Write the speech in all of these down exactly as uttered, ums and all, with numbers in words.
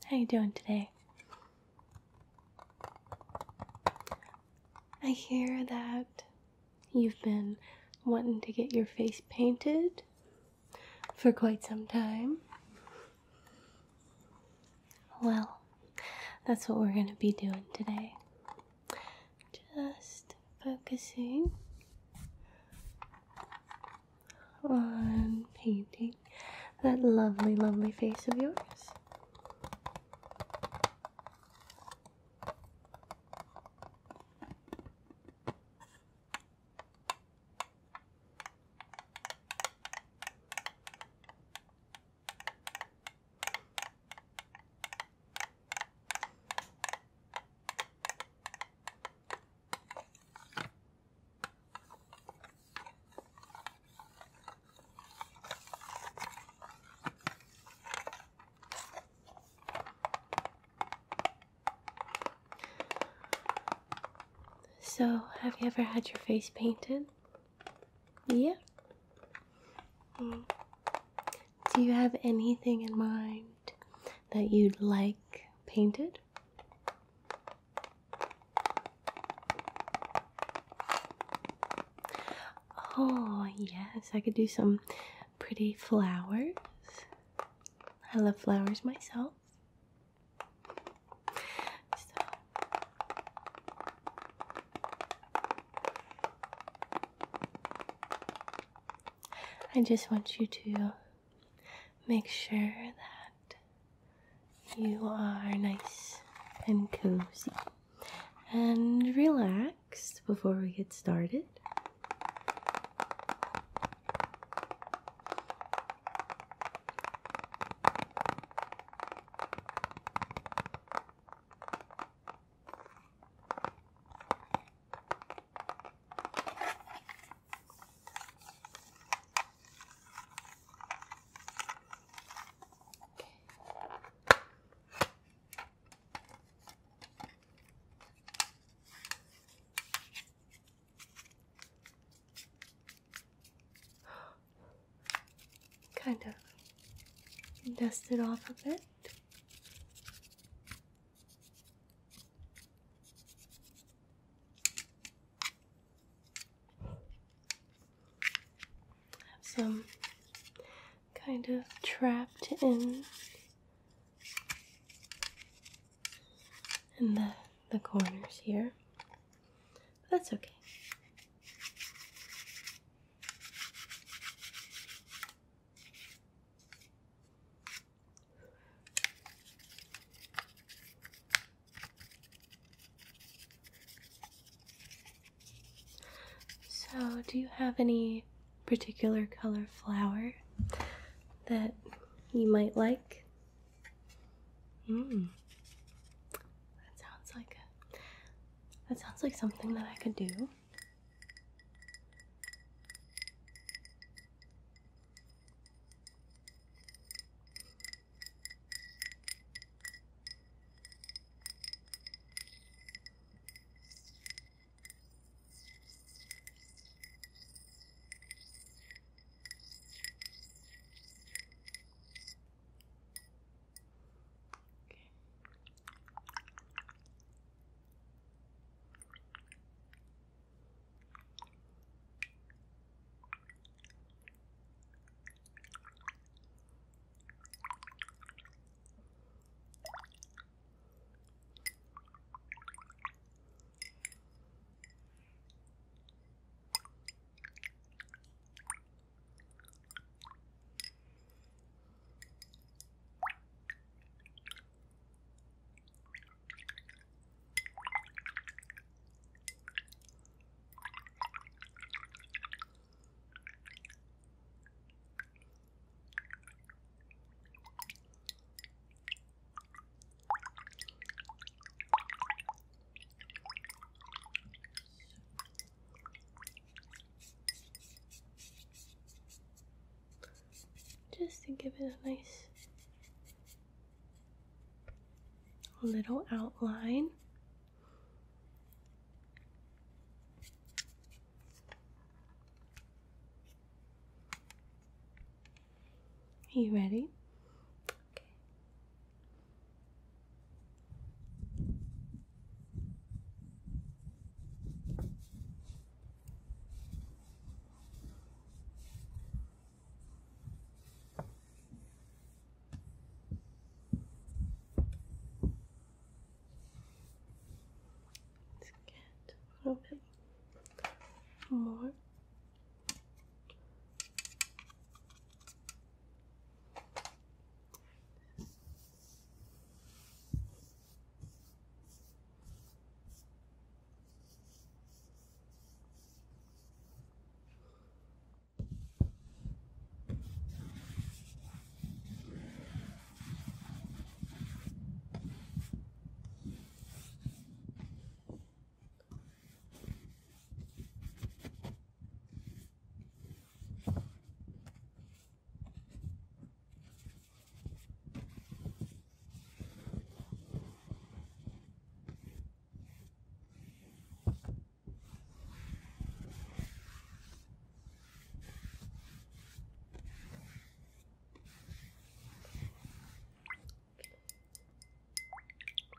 How you doing today? I hear that you've been wanting to get your face painted for quite some time. Well, that's what we're going to be doing today. Just focusing on painting that lovely, lovely face of yours. So, have you ever had your face painted? Yeah. Mm. Do you have anything in mind that you'd like painted? Oh, yes, I could do some pretty flowers. I love flowers myself. So, I just want you to make sure that you are nice and cozy and relaxed before we get started. Kind of dust it off a bit. Have some kind of trapped in in the the corners here. But that's okay. So, do you have any particular color flower that you might like? Mm. That sounds like a, that sounds like something that I could do. Just to give it a nice little outline. Are you ready? Okay.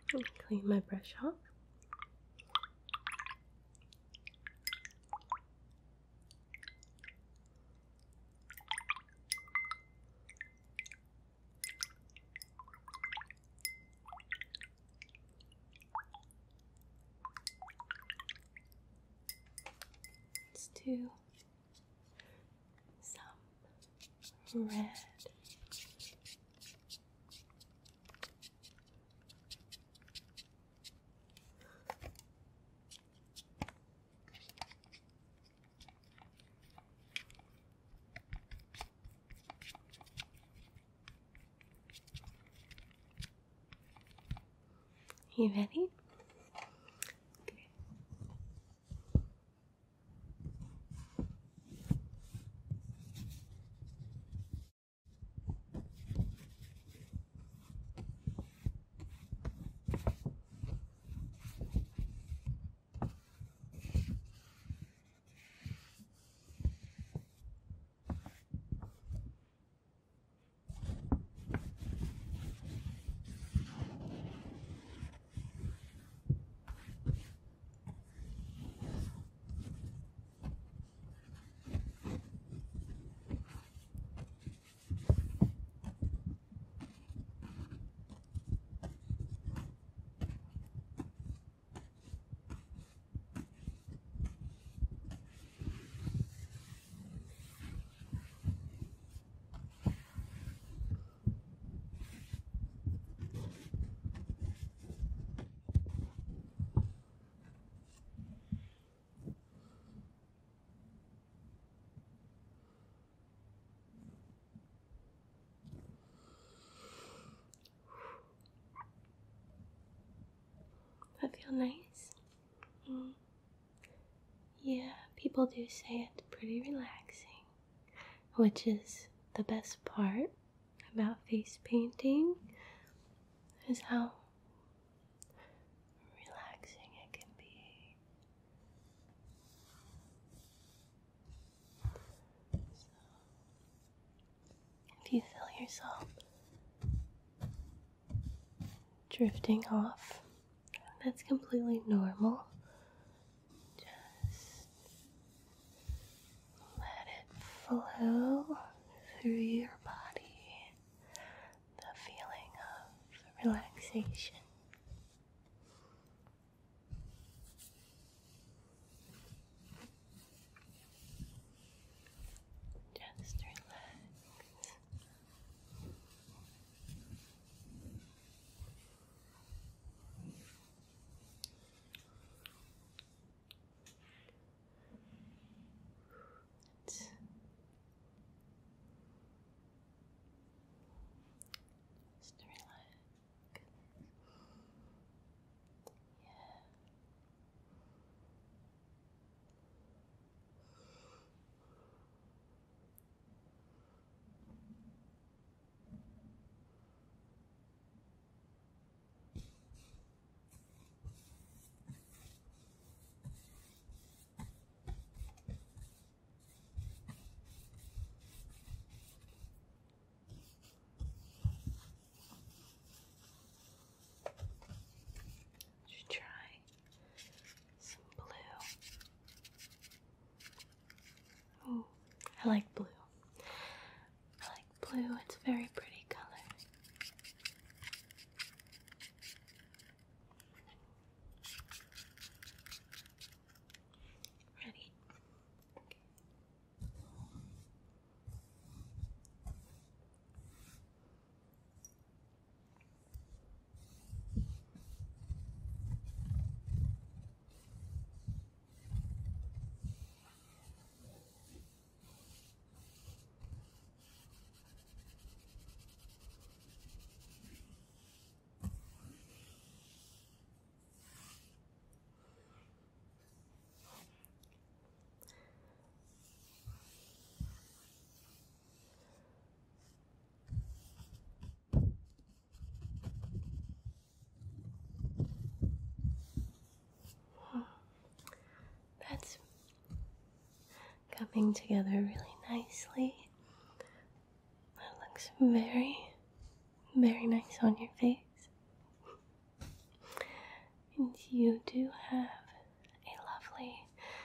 Let me clean my brush off. Let's do some red. You ready? Okay. That feel nice? Mm. Yeah, people do say it's pretty relaxing, which is the best part about face painting, is how relaxing it can be. So, if you feel yourself drifting off, that's completely normal. Just let it flow through your body, the feeling of relaxation. Just relax. Just relax. Yeah. Should try some blue. Ooh, I like blue. I like blue, it's a very pretty color. Ready? Okay. That's coming together really nicely. That looks very, very nice on your face. And you do have a lovely,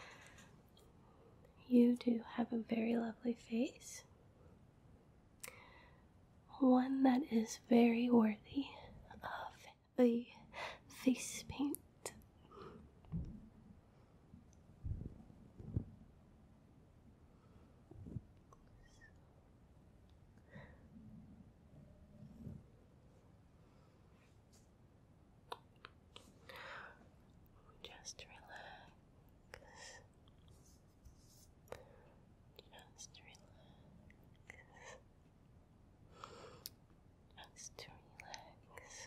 you do have a very lovely face. One that is very worthy of a face paint. Just relax. Just relax. Just relax.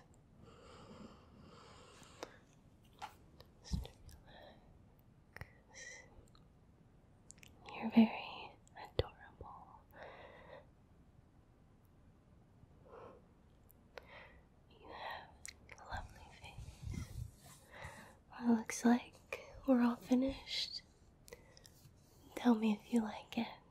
Just relax. You're very adorable. You have a lovely face. Well, it looks like we're all finished. Tell me if you like it.